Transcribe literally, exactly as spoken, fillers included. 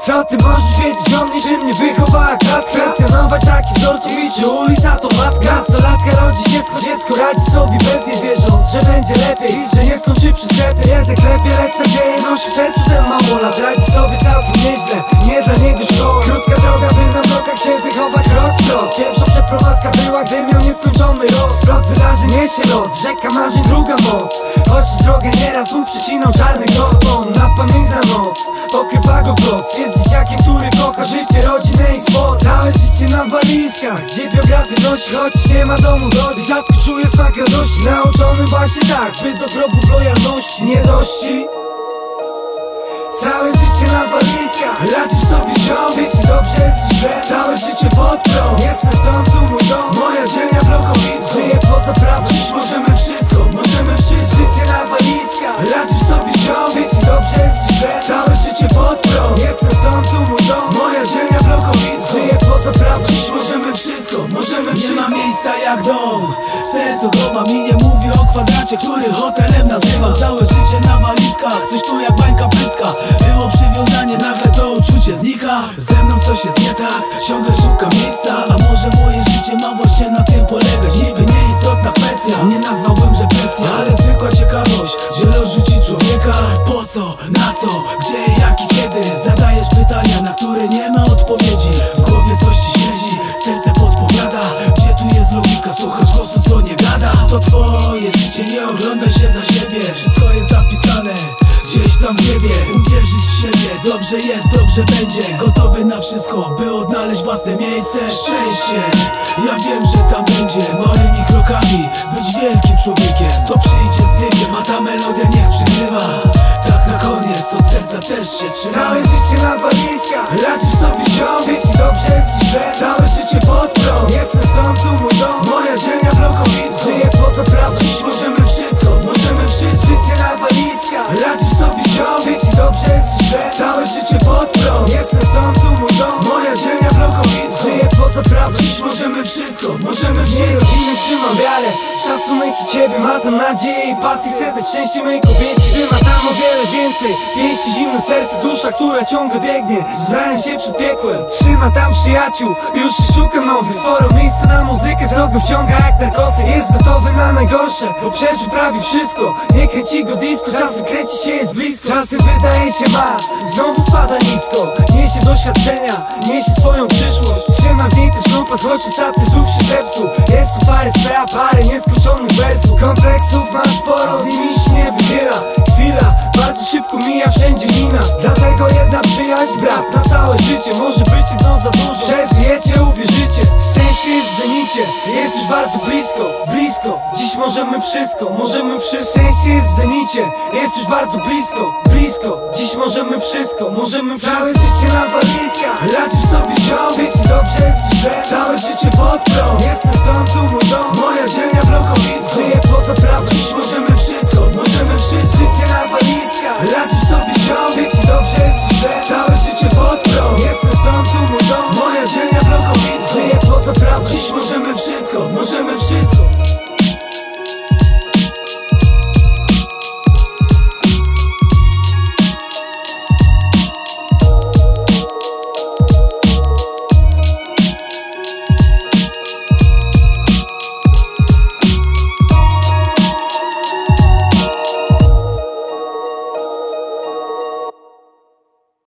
Co ty możesz wiedzieć o mnie, że mnie wychowała klatka? Kwestionować taki wzór, co widzi ulica to matka. Nastolatka rodzi dziecko, dziecko radzi sobie bez niej, wierząc, że będzie lepiej, że nie skończy przy sklepie. Jeden klepie, lecz nadzieję nosi w sercu ten małolat. Radzi sobie całkiem nieźle, nie dla niego szkoła. Krótka droga, by na blokach się wychować krok w krok. Pierwsza przeprowadzka była, gdy miał nieskończony rok. Splot wydarzeń niesie lot, rzeka marzeń, druga moc. Chociaż drogę nieraz mu przycinał czarny koton. Na pamięć za noc, pokrywa go koc. Jest dzieciakiem, który kocha życie, rodzinę i sport. Całe życie na walizkach, gdzie biografię nosi, chociaż nie ma domu godzin. Rzadko czuje smak radości, nauczony właśnie tak, by do grobów lojalności nie dości. Całe życie na walizkach, radzisz sobie ziom, życie dobrze, jest ci źle. Całe życie pod prąd, jestem stąd, tu mój dom. Moja ziemia, blokowisko, żyję poza prawem. Dziś możemy wszystko, możemy wszystko. Życie na walizkach, radzisz sobie ziom, życie dobrze, jest ci źle. Całe życie pod prąd, jestem stąd, tu mój dom. Moja ziemia, blokowisko, żyję poza prawem. Dziś możemy wszystko, możemy wszystko. Nie ma miejsca jak dom, w sercu go mam i nie mówię o kwadracie, który hotelem nazywam. Całe życie na walizkach, coś tu jak bańka pryska. Było przywiązanie, nagle to uczucie znika. Ze mną coś jest nie tak, ciągle szukam miejsca. A może moje życie ma właśnie na tym polegać? Niby nieistotna kwestia, nie nazwałbym, że presja, ale zwykła ciekawość, że los rzuci człowieka. Po co, na co, gdzie, jak i kiedy? Zadajesz pytania, na które nie ma odpowiedzi. W głowie coś ci siedzi, serce podpowiada. Gdzie tu jest logika, słuchasz głosu, co nie gada. To twoje życie, nie oglądaj się za siebie. Wszystko jest zapisane gdzieś tam w niebie. Uwierzyć w siebie, dobrze jest, dobrze będzie. Gotowy na wszystko, by odnaleźć własne miejsce. Szczęście, ja wiem, że tam będzie. Małymi krokami, być wielkim człowiekiem. To przyjdzie z wiekiem, a ta melodia niech przygrywa. Tak na koniec, od serca też się trzyma. Całe życie na walizkach, radzisz sobie ziom, życie dobrze, jest ci źle. Całe życie pod prąd, jestem stąd, tu mój dom. Moja ziemia, blokowisko, żyję poza prawem. Dziś możemy wszystko, możemy wszystko. Życie na walizkach, radzisz sobie ziom, życie dobrze, jest ci źle. Całe życie pod prąd, jestem stąd, tu mój dom. Moja ziemia, blokowisko, żyję poza prawem. Dziś możemy wszystko, możemy wszystko. Rodziny trzymam wiarę, szacunek i ciebie, ma tam nadzieję i pasję. Chcę dać szczęście mojej kobiecie, trzyma tam o wiele więcej. Pięści zimne serce, dusza, która ciągle biegnie, zbrania się przed piekłem. Trzyma tam przyjaciół, już szukam nowych. Sporo miejsca na muzykę, co go wciąga jak narkotyk. Jest gotowy na najgorsze, bo przeżył prawie wszystko. Nie kręci go disco, czasem kręci się, jest blisko. Czasem wydaje się ma, znowu spada nisko. Niesie doświadczenia, niesie swoją przyszłość. Trzyma w niej też kompas, choć ostatni znów się zepsuł. Jest tu parę spraw, parę nieskończonych wersów. Kompleksów ma sporo, z nimi się nie wybiera. Chwila, bardzo szybko mija, wszędzie mina. Dlatego jedna przyjaźń, brat, na całe życie. Może być jedno za dużo, przeżyjecie, uwierzycie. Szczęście jest w zenicie, jest już bardzo blisko, blisko. Dziś możemy wszystko, możemy wszystko. Szczęście jest w zenicie, jest już bardzo blisko, blisko. Dziś możemy wszystko, możemy wszystko. Całe życie na walizkach, radzisz sobie ziom, życie dobrze, jest ci źle. Całe życie pod prąd, jestem stąd, tu mój dom. Moja ziemia, blokowisko, żyję poza prawem. Dziś możemy wszystko, możemy wszystko. Życie na walizkach, radzisz sobie ziom, życie dobrze, jest ci źle. Całe życie pod prąd, jestem stąd, tu mój dom. Moja ziemia, blokowisko, żyję poza prawem. Dziś możemy wszystko, możemy wszystko.